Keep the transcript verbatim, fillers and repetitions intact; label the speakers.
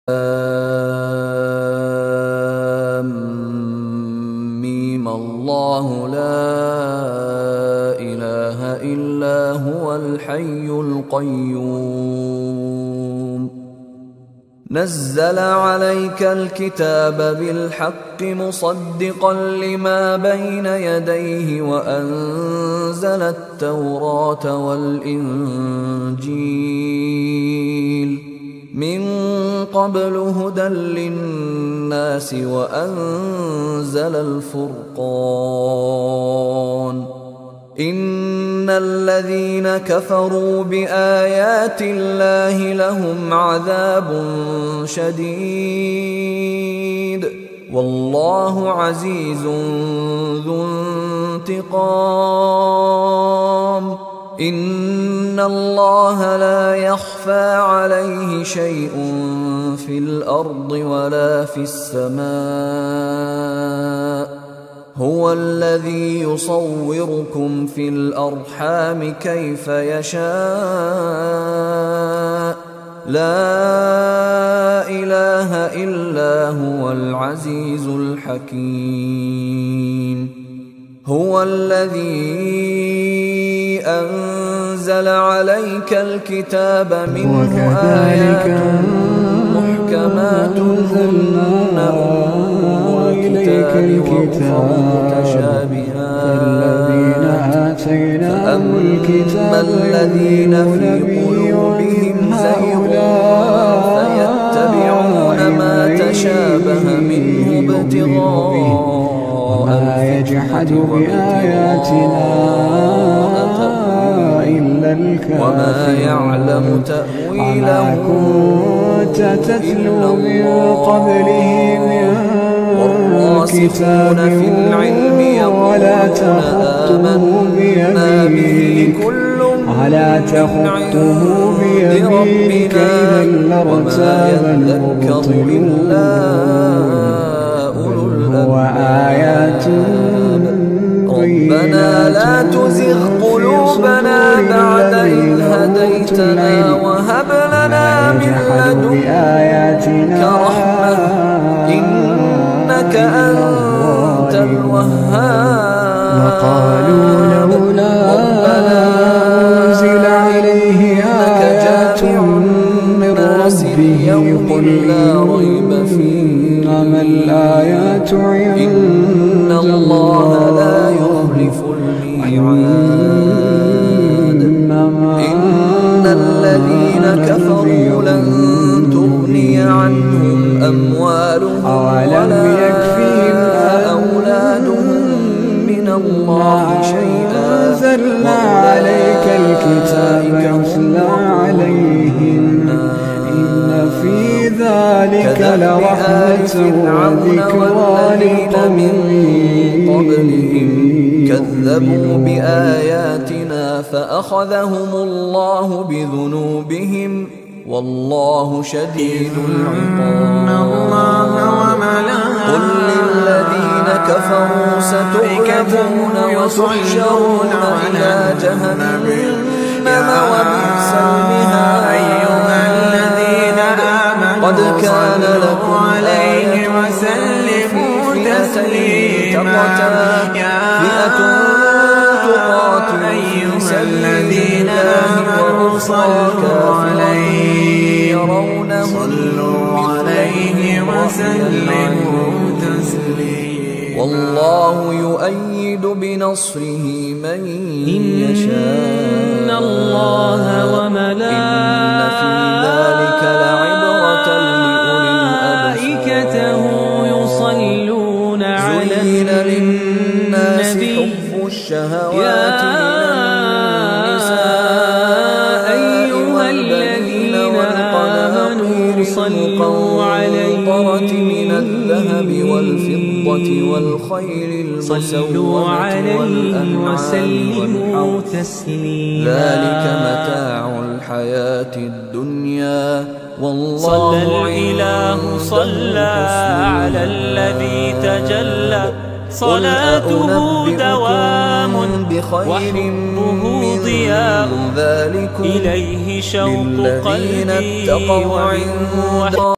Speaker 1: ميم الله لا إله إلا هو الحي القيوم نزل عليك الكتاب بالحق مصدقا لما بين يديه وأنزل التوراة والإنجيل من قبل هدى للناس وأنزل الفرقان إن الذين كفروا بآيات الله لهم عذاب شديد والله عزيز ذو انتقام إن الله لا يخفى عليه شيء في الأرض ولا في السماء هو الذي يصوركم في الأرحام كيف يشاء لا إله إلا هو العزيز الحكيم هو الذي أنزل عليك الكتاب منه آيات محكمات هن أم الكتاب وأخر متشابهات فأما الذين في قلوبهم زيغ فيتبعون ما تشابه منه ابتغاء
Speaker 2: وما يجحد بآياتنا إلا الكافرون
Speaker 1: وما يعلم تأويله
Speaker 2: كنت تتلو من قبله من
Speaker 1: والراسخون في العلم
Speaker 2: ولا تخطه بيمينك ولا تخطه بيمينك إذا لارتاب المبطلون وآيات
Speaker 1: ربنا لا تزغ قلوبنا بعد إذ هديتنا وهب لنا من لدنك رحمة إنك أنت الوهاب
Speaker 2: وقالوا لولا أنزل عليه آيات من ربه قل لا ريب فيه إنما الآيات
Speaker 1: إن الله لا يخلف الميعاد إن الذين كفروا لن تغني عنهم أموالهم ولا أولادهم من الله شيئا
Speaker 2: أنزلنا عليك الكتاب يتلى عليهم إن في ذلك لرحمة وذكرى لقوم
Speaker 1: قبلهم كذبوا بآياتنا فأخذهم الله بذنوبهم والله شديد العقاب قل للذين كفروا ستغلبون وتحشرون إلى جهنم وبئس المهاد قد كان لكم عليه وسلموا تسليما فئة تقاتل في سبيل الله وأخرى عليه يرونهم مثليه وسلموا تسليما والله يؤيد بنصره من يشاء
Speaker 3: إن الله وملائكته يصلون على النبي
Speaker 1: الشهوات
Speaker 3: يا أيها الذين آمنوا صلوا عليه
Speaker 1: من الذهب والفضة والخيل المسومة والأنعام
Speaker 3: تسليما
Speaker 1: ذلك متاع الحياة الدنيا والله
Speaker 3: صلى الإله صلى على الذي تجلى صلاته دوام وحبه ضياء إليه شوق قلبي